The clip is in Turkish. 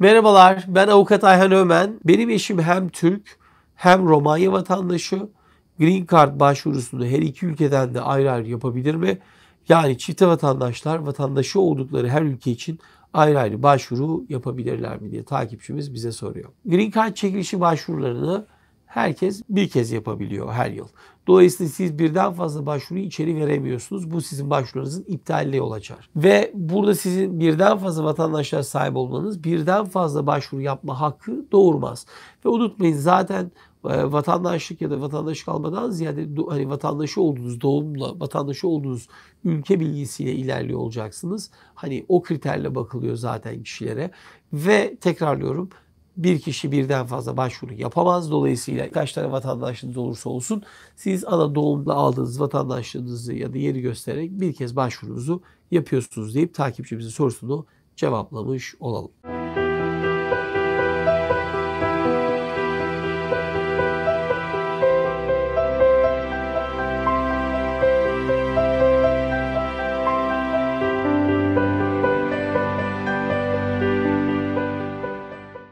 Merhabalar, ben avukat Ayhan Ömen. Benim eşim hem Türk hem Romanya vatandaşı. Green Card başvurusunu her iki ülkeden de ayrı ayrı yapabilir mi? Yani çifte vatandaşlar vatandaşı oldukları her ülke için ayrı ayrı başvuru yapabilirler mi diye takipçimiz bize soruyor. Green Card çekilişi başvurularını herkes bir kez yapabiliyor her yıl. Dolayısıyla siz birden fazla başvuruyu içeri veremiyorsunuz. Bu sizin başvurularınızın iptaline yol açar. Ve burada sizin birden fazla vatandaşlığa sahip olmanız birden fazla başvuru yapma hakkı doğurmaz. Ve unutmayın zaten vatandaşlık ya da vatandaşlık almadan ziyade hani vatandaşı olduğunuz, doğumla vatandaşı olduğunuz ülke bilgisiyle ilerliyor olacaksınız. Hani o kriterle bakılıyor zaten kişilere. Ve tekrarlıyorum, bir kişi birden fazla başvuru yapamaz. Dolayısıyla kaç tane vatandaşlığınız olursa olsun siz ana doğumla aldığınız vatandaşlığınızı ya da yeri göstererek bir kez başvurunuzu yapıyorsunuz deyip takipçimizin sorusunu cevaplamış olalım.